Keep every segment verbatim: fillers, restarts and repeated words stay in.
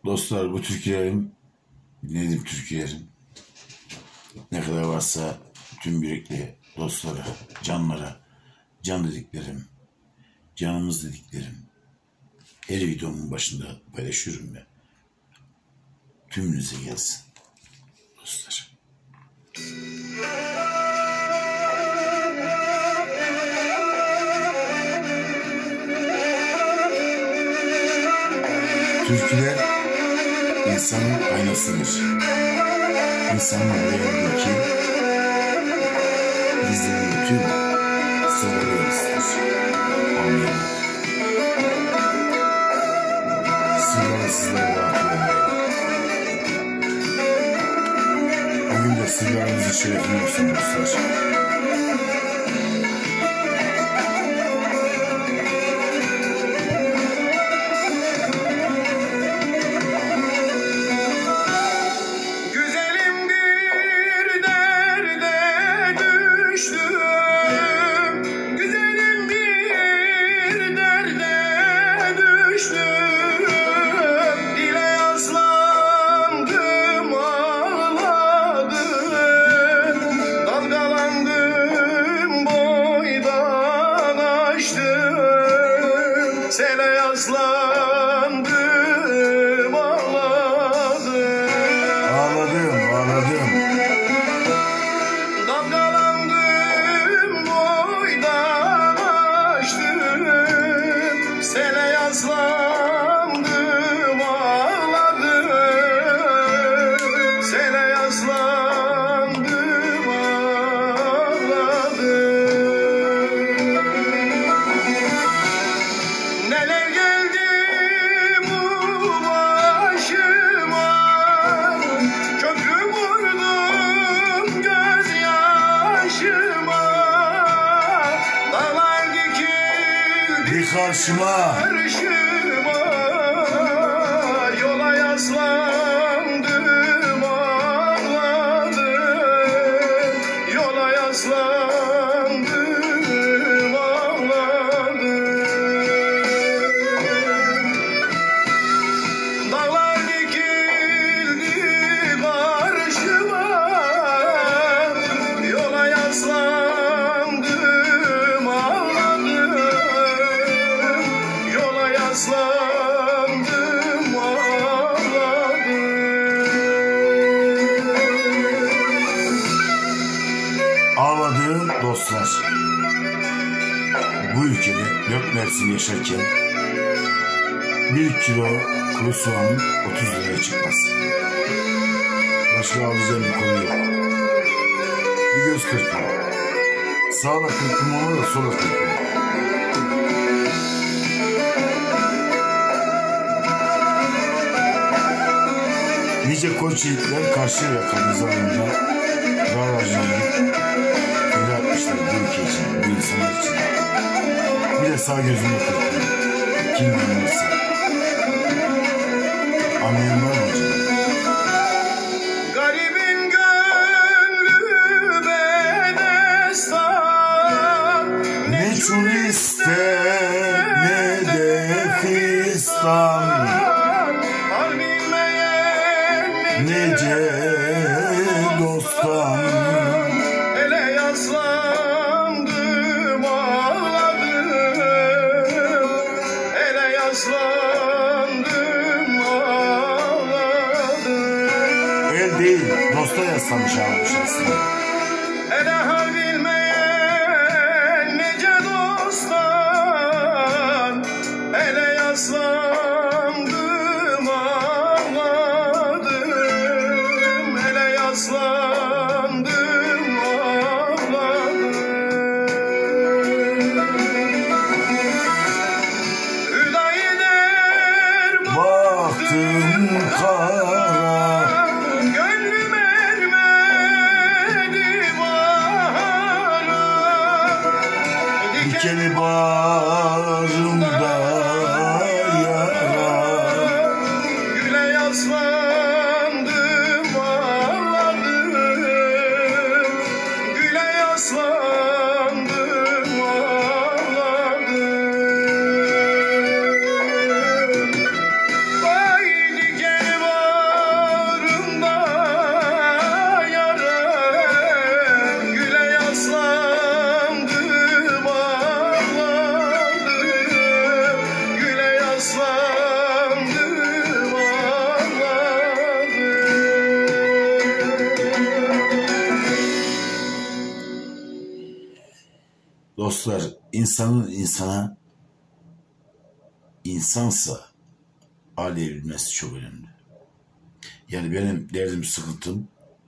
Dostlar, bu türkülerim, dinlediğim türkülerim ne kadar varsa tüm yürekli dostlara, canlara, can dediklerim, canımız dediklerim her videomun başında paylaşıyorum ve tümünüze gelsin dostlar. Türküler insanın aynasıdır. İnsanın hayalindeki gizlediği tüm sırları yansıtır. Anlayalım. Sırları sizlere dağıtıyorum. Bugün de sırlarınızı şerefini olsun dostlar. Sele yazlandım, ağladım. Ağladım, ağladım. Dalgalandım, boydan aştım. Sele yazlandım, ağladım. Sele yazlandım, ağladım. Neler geldi bu başıma, köprü vurdum gözyaşıma. Dağlar dikildi Bir karşıma, karşıma, yola yaslandım, ağladım. Yola yaslandım, ağladım. Dağlar dikildi karşıma, yola yaslandım, ağladım. Yola yaslandım, ağladım. ağladığım dostlar. Bu ülkede dört mevsim yaşarken bir kilo kuru soğanın otuz liraya çıkmaz. Başka alacağım bir konu yok. Bir göz kırpın. Sağla kırpın onu da sola kırpın. Nice koç yiğitler karşı yakamızı alınca dar ağacına gidip feda etmişler bu ülke için, bu insanlar için. Bir de sağ gözünü kırpın. Kim bilmezse. Anlayan var mı acaba? Garibin gönlü bedestan, Meçhul ister ne de fistan, hal bilmeyen nece dostan. ele yaslandım, ağladım. Ele yaslandım, ağladım. El değil, dosta yaslamış ağlamış aslında. Ele hal bilmeyen nice dosttan, ele yaslandım, ağladım. Ele yaslandım, ağladım. Hüdayi der Baktım kara, gönlüm ermedi bahara. dikeni bağrımda yara. Güle yaslandım, ağladım. Güle yaslandım, ağladım. Vay diken Dostlar, insanın insana insansa ağlayabilmesi çok önemli. Yani benim derdim, sıkıntım,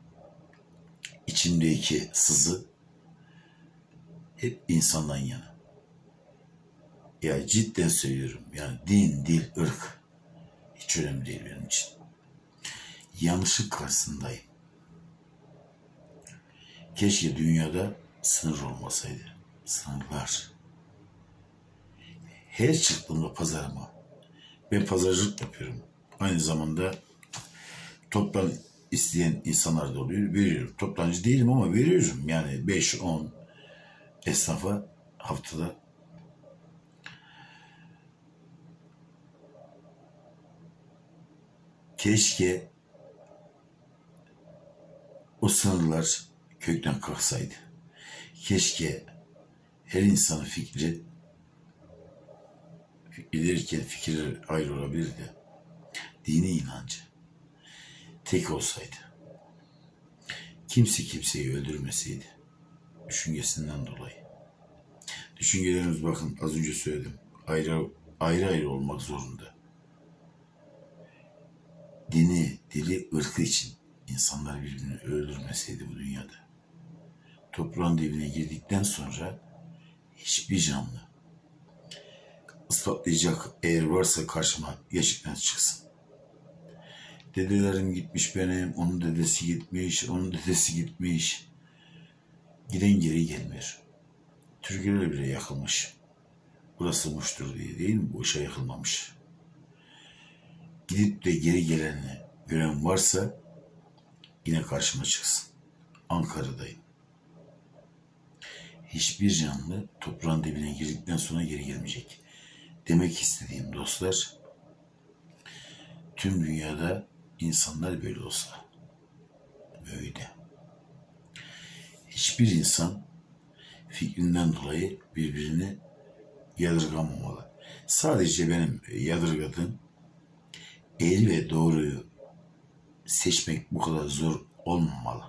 içimdeki sızı hep insandan yana. Ya cidden söylüyorum. Yani din, dil, ırk hiç önemli değil benim için. Yanlışlık karşısındayım. Keşke dünyada sınır olmasaydı. Sınırlar. Her çıktığımda pazarıma, ben pazarcılık yapıyorum. Aynı zamanda toptan isteyen insanlar da oluyor. Veriyorum. Toptancı değilim ama veriyorum. Yani beş on esnafa haftada. Keşke o sınırlar kökten kalksaydı. Keşke her insanın fikri, fikri derken fikirler ayrı olabilirdi. Dini inancı tek olsaydı. Kimse kimseyi öldürmeseydi. Düşüncesinden dolayı. Düşüncelerimiz, bakın az önce söyledim, ayrı ayrı, ayrı olmak zorunda. Dini, dili, ırkı için insanlar birbirini öldürmeseydi bu dünyada. Toprağın dibine girdikten sonra hiçbir canlı ispatlayacak eğer varsa karşıma gerçekten çıksın. Dedelerim gitmiş benim, onun dedesi gitmiş, onun dedesi gitmiş. Giden geri gelmiyor. Türkiye'de bile yakılmış. Burası Muş'tur diye, değil mi? Bu işe yakılmamış. Gidip de geri gelenini gören varsa yine karşıma çıksın. Ankara'dayım. Hiçbir canlı toprağın dibine girdikten sonra geri gelmeyecek. Demek istediğim dostlar, tüm dünyada insanlar böyle olsa, böyle. Hiçbir insan fikrinden dolayı birbirini yadırgamamalı. Sadece benim yadırgadığım, eğri ve doğruyu seçmek bu kadar zor olmamalı.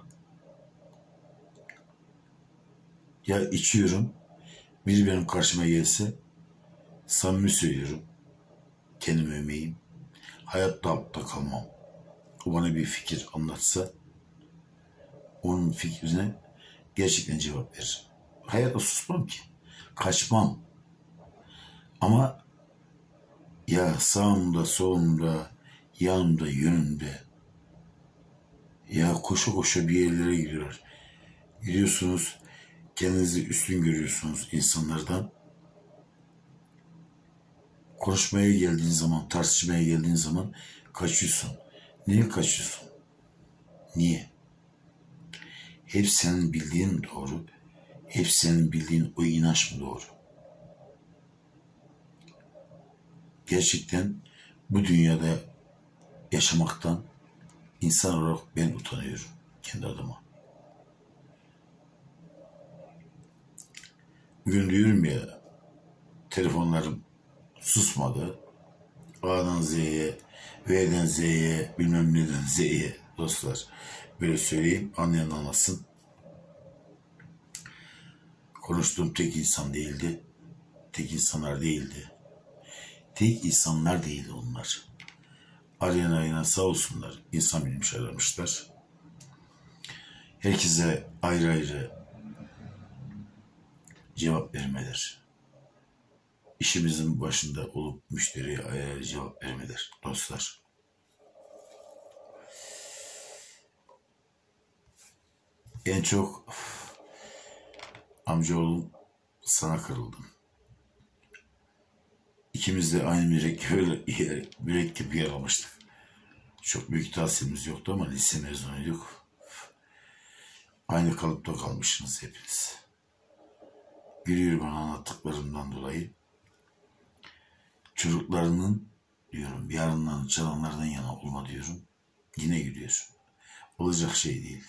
Ya içiyorum, biri benim karşıma gelse, samimi söylüyorum, kendimi övmeyeyim, hayatta altta kalmam. O bana bir fikir anlatsa, onun fikrine gerçekten cevap veririm. Hayatta susmam ki, kaçmam. Ama ya sağımda, solumda, yanımda, yönümde, ya koşa koşa bir yerlere gidiyorlar. Gidiyorsunuz, kendinizi üstün görüyorsunuz insanlardan. Konuşmaya geldiğin zaman, tartışmaya geldiğin zaman kaçıyorsun. Niye kaçıyorsun? Niye? Hep senin bildiğin doğru, hep senin bildiğin o inanç mı doğru? Gerçekten bu dünyada yaşamaktan insan olarak ben utanıyorum kendi adıma. Bugün diyorum ya, telefonlarım susmadı. A'dan Z'ye, V'den Z'ye, bilmem neden Z'ye dostlar. Böyle söyleyeyim, anlayan anlasın. Konuştuğum tek insan değildi. Tek insanlar değildi. Tek insanlar değildi onlar. Arayan arayana sağ olsunlar. İnsan bilmiş aramışlar. Herkese ayrı ayrı cevap vermeler. İşimizin başında olup müşteriye ayrı ayrı cevap vermeler dostlar. En çok amcaoğlum sana kırıldım. İkimiz de aynı mürekkep, mürekkep yer almıştık. Çok büyük tahsilimiz yoktu ama lise mezunuyduk. Aynı kalıpta kalmışsınız hepiniz. Gülüyor bana anlattıklarımdan dolayı. Çocuklarının diyorum, yarından çalanlardan yana olma diyorum. Yine gülüyor. Olacak şey değil.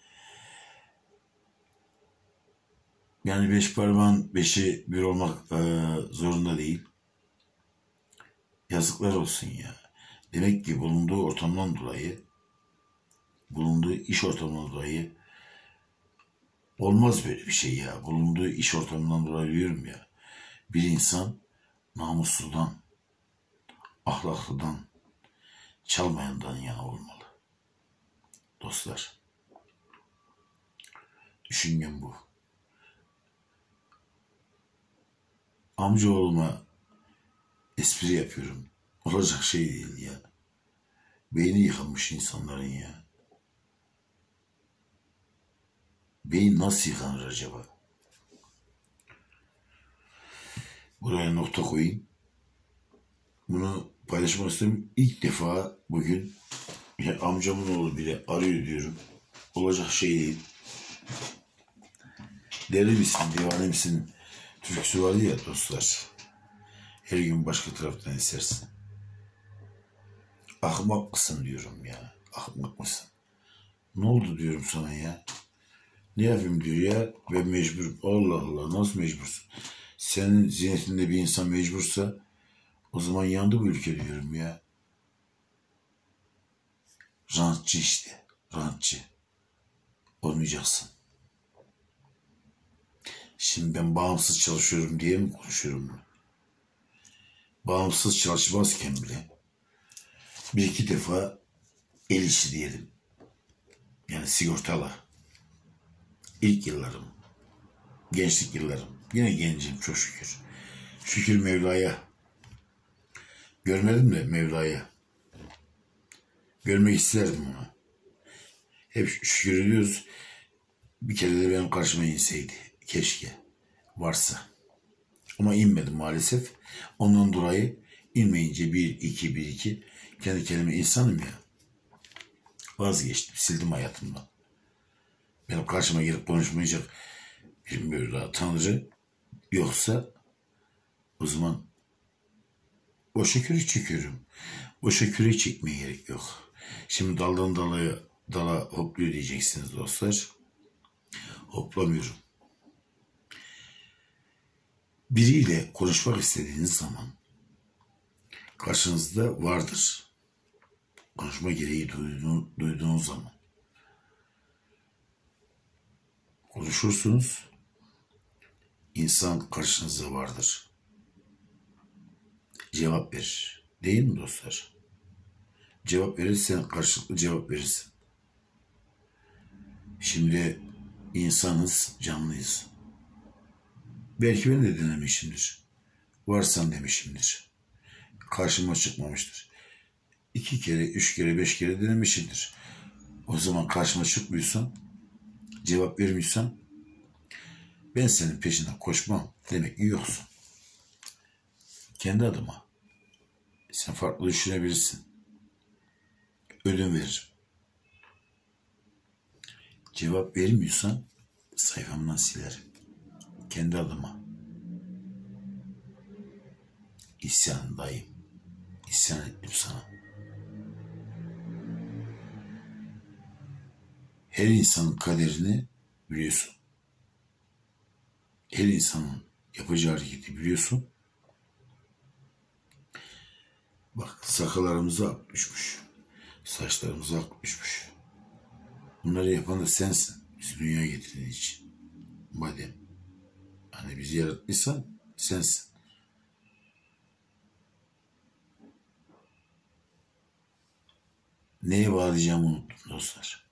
Yani beş parmağın beşi bir olmak e, zorunda değil. Yazıklar olsun ya. Demek ki bulunduğu ortamdan dolayı, bulunduğu iş ortamından dolayı Olmaz böyle bir şey ya. Bulunduğu iş ortamından dolayı diyorum ya. Bir insan namusludan, ahlaklıdan, çalmayandan yana olmalı. Dostlar, düşüncem bu. Amcaoğluma espri yapıyorum. Olacak şey değil ya. Beyni yıkanmış insanların ya. Beyin nasıl yıkanır acaba? Buraya nokta koyayım. Bunu paylaşmak istedim. İlk defa bugün ya amcamın oğlu bile arıyor diyorum. Olacak şey değil. Deli misin, divane misin türküsü vardı ya dostlar. Her gün başka taraftan esersin. Ahmak mısın diyorum ya. Ahmak mısın? Ne oldu diyorum sana ya. Ne yapayım diyor ya. Ben mecburum. Allah Allah, nasıl mecbursun? Senin zihniyetinde bir insan mecbursa o zaman yandı bu ülke diyorum ya. Rantçı işte. Rantçı. Olmayacaksın. Şimdi ben bağımsız çalışıyorum diye mi konuşuyorum? Bağımsız çalışmazken bile bir iki defa el işi diyelim. Yani sigortalı. İlk yıllarım. Gençlik yıllarım. Yine gencim çok şükür. Şükür Mevla'ya. Görmedim de Mevla'ya. Görmek isterdim onu. Hep şükür ediyoruz. Bir kere de benim karşıma inseydi. Keşke. Varsa. Ama inmedim maalesef. Ondan dolayı inmeyince bir, iki, bir, iki. Kendi kendime insanım ya. Vazgeçtim. Sildim hayatımdan. Benim karşıma gelip konuşmayacak bir Mevla Tanrı yoksa o zaman boşa küre çekiyorum. Boşa küre çekmeye gerek yok. Şimdi daldan dala, dala hopluyor diyeceksiniz dostlar. Hoplamıyorum. Biriyle konuşmak istediğiniz zaman karşınızda vardır. Konuşma gereği duyduğunuz, duyduğunuz zaman. Konuşursunuz. İnsan karşınızda vardır. Cevap verir. Değil mi dostlar? Cevap verirsen karşılıklı cevap verirsin. Şimdi insanız, canlıyız. Belki ben de denemişimdir. Varsan demişimdir. Karşıma çıkmamıştır. İki kere, üç kere, beş kere denemişimdir. O zaman karşıma çıkmıyorsan, cevap vermiyorsan, ben senin peşinden koşmam demek ki yoksun. Kendi adıma. Sen farklı düşünebilirsin. Ödün veririm. Cevap vermiyorsan sayfamdan silerim. Kendi adıma. İsyandayım. İsyan ettim sana. Her insanın kaderini biliyorsun. Her insanın yapacağı hareketi biliyorsun. Bak sakallarımıza ak düşmüş. Saçlarımıza ak düşmüş. Bunları yapan da sensin. Bizi dünyaya getirdiğin için. Madem hani bizi yarattıysan sensin. Neye bağlayacağımı unuttum dostlar.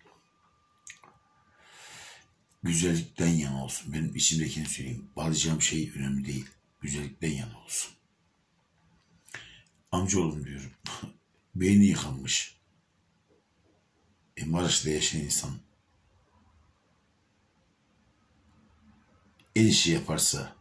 Güzellikten yana olsun. Benim içimdekini söyleyeyim. Bağlayacağım şey önemli değil. Güzellikten yana olsun. Amcaoğlum diyorum. Beyni yıkanmış. E, Maraş'ta yaşayan insan el işi yaparsa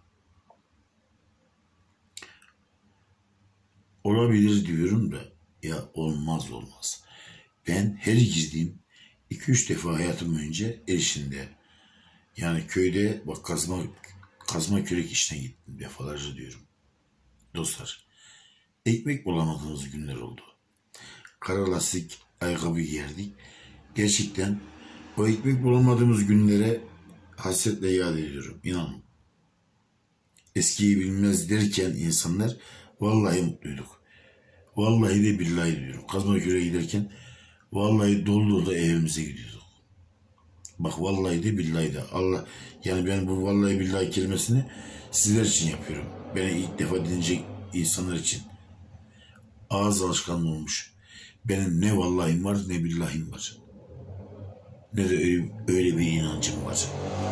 olabilir diyorum da ya olmaz olmaz. Ben her girdiğim iki üç defa hayatım önce el işinde yani köyde bak kazma kazma kürek işine gittim defalarca diyorum. Dostlar ekmek bulamadığımız günler oldu. Kara lastik ayakkabı giyerdik. Gerçekten o ekmek bulamadığımız günlere hasretle yad ediyorum. İnanın. Eskiyi bilmez derken insanlar vallahi mutluyduk. Vallahi de billahi diyorum. Kazma küreğe giderken vallahi dolu dolu evimize gidiyorduk. Bak vallahi de billahi de Allah, yani ben bu vallahi billahi kelimesini sizler için yapıyorum. Beni ilk defa dinleyecek insanlar için. Ağız alışkanlığı olmuş. Benim ne vallahim var ne billahim var. Ne de öyle, öyle bir inancım var.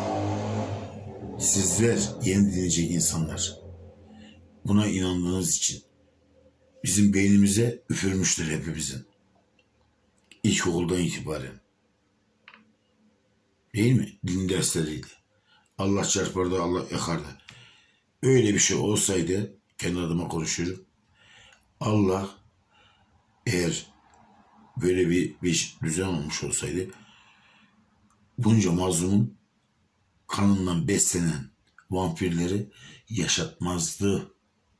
Sizler yeni dinleyecek insanlar, buna inandığınız için bizim beynimize üfürmüştür hepimizin. İlkokuldan itibaren. Değil mi? Din dersleriydi. Allah çarpardı, Allah yakardı. Öyle bir şey olsaydı, kendi adıma konuşuyorum, Allah eğer böyle bir, bir düzen olmuş olsaydı, bunca mazlumun kanından beslenen vampirleri yaşatmazdı.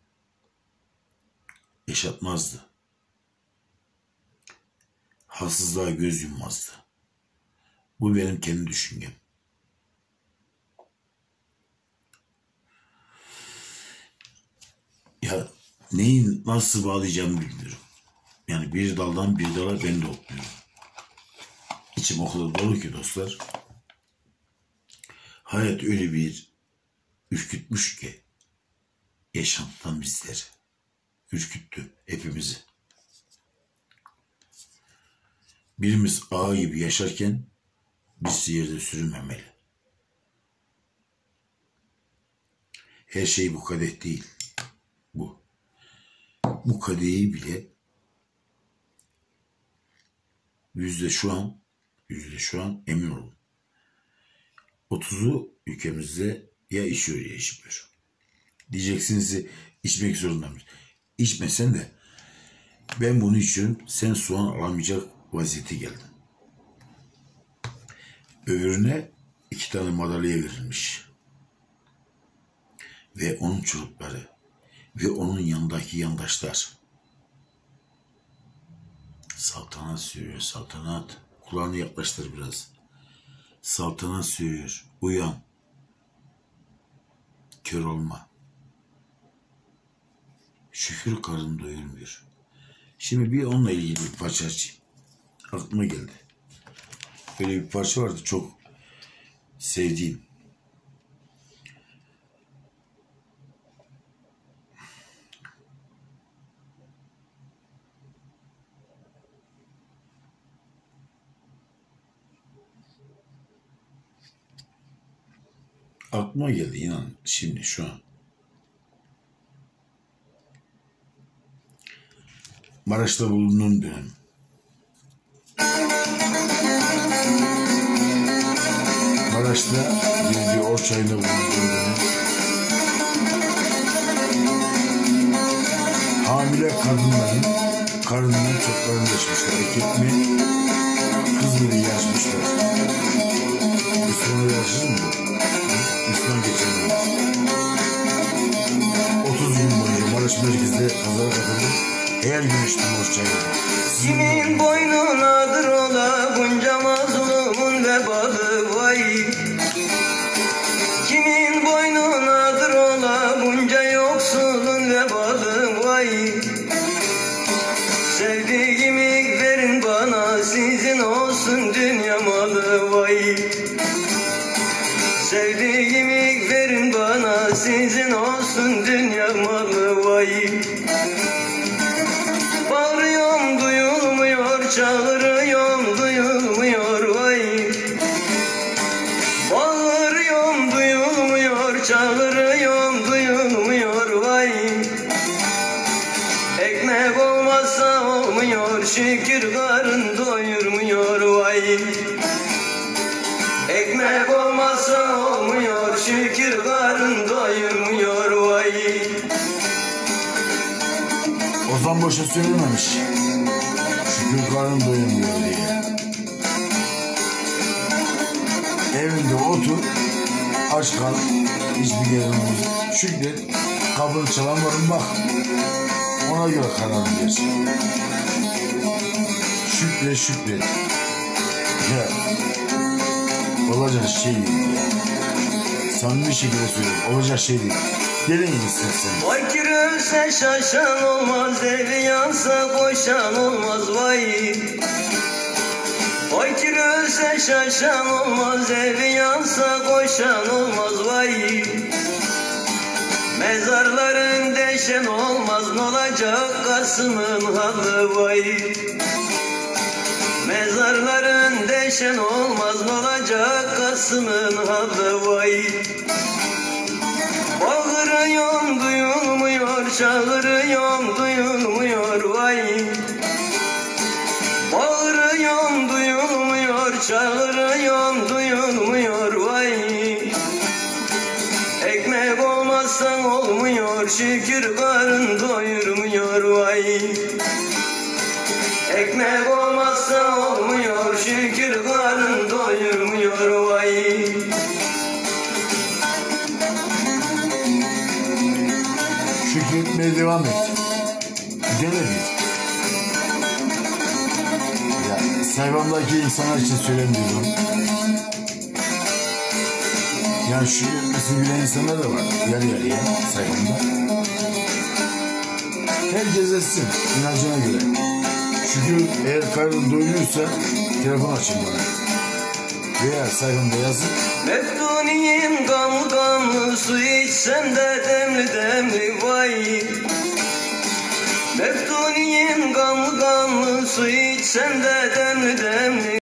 Yaşatmazdı. Haksızlığa göz yummazdı. Bu benim kendi düşüncem. Ya neyi nasıl bağlayacağımı bilmiyorum. Yani bir daldan bir dala ben de otluyorum. İçim o kadar dolu ki dostlar. Hayat öyle bir ürkütmüş ki yaşantıdan bizleri. Ürküttü hepimizi. Birimiz ağa gibi yaşarken birisi yerde sürünmemeli. Her şey bu kadeh değil. Bu. Bu kadehi bile yüzde şu an yüzde şu an emin olun. otuzu ülkemizde ya içiyor ya içmiyor. Diyeceksiniz ki içmek zorundaymış. İçmesen de ben bunu içiyorum, sen soğan alamayacak vaziyete geldin. Öbürüne iki tane madalya verilmiş. Ve onun çocukları ve onun yanındaki yandaşlar. Saltanat sürüyor, saltanat. Kulağını yaklaştır biraz. Saltanat sürüyor. Uyan. Kör olma. Şükür karın doyurmuyor. Şimdi bir onunla ilgili bir parça açayım. Aklıma geldi. Böyle bir parça vardı çok sevdiğim. Aklıma geldi inan şimdi şu an. Maraş'ta bulunduğum dönem. Maraş'ta bir Orçay'da bulunduğum dönem. Hamile kadınların karnından çoklarını yaşmışlar. Erkek mi? Kız mı diye yaşmışlar. Müslüman'a yaşır mı? Müslüman geçirmiyor. otuz gün boyunca Maraş merkezde kazara katıldım. Her gün içtim Orçay'da. Kimin boynunadır ola bunca mazlumun vebalı vay. Kimin boynunadır ola bunca yoksulun vebalı vay. Sevdiğimi verin bana sizin olsun dünya malı vay. Sevdiğimi verin bana sizin olsun dünya malı vay. Bağırıyorum duyulmuyor, çağırıyorum duyulmuyor vay. Bağırıyorum duyulmuyor, çağırıyorum duyulmuyor vay. Ekmek olmazsa olmuyor, şükür karın doyurmuyor vay. Ekmek olmazsa olmuyor, şükür karın doyurmuyor vay. Ozan boşa söylememiş. Şükür karın doyurmuyor diye. Evinde otur, aç kal, hiçbir yerin olmaz. Şükret, kapını çalan varım bak. Ona göre kararını ver. Şükret, şükret. Ya, olacak şey değil ya. Samimi şekilde söylüyorum, olacak şey değil. Gelin istersen. Fakir ölse şaşan olmaz, evi yansa koşan olmaz vay. Fakir ölse şaşan olmaz, evi yansa koşan olmaz vay. Mezarların deşen olmaz, ne olacak Kasım'ın halı vay. Mezarların deşen olmaz, ne olacak Kasım'ın halı vay. Bağırıyorum duyulmuyor, çağırıyorum duyulmuyor vay. Bağırıyorum duyulmuyor, çağırıyorum duyulmuyor vay. Ekmek olmazsan olmuyor, şükür karın doyurmuyor vay. Ekmek olmazsa olmuyor, şükür karın doyurmuyor vay. Şükretmeye devam et. Dene bir. Ya sayfamdaki insanlar için söylemiyorum. Yani şükretmesini bilen insanlar da var. Yarı yarıya sayfamda. Herkes etsin inancına göre. Şükür eğer karnın doyuyorsa telefon açın bana. Veya sayfamda yazın. Meftuniyim gamlı gamlı, su içsem de demli demli vay. Meftuniyim gamlı gamlı, su içsem de demli demli.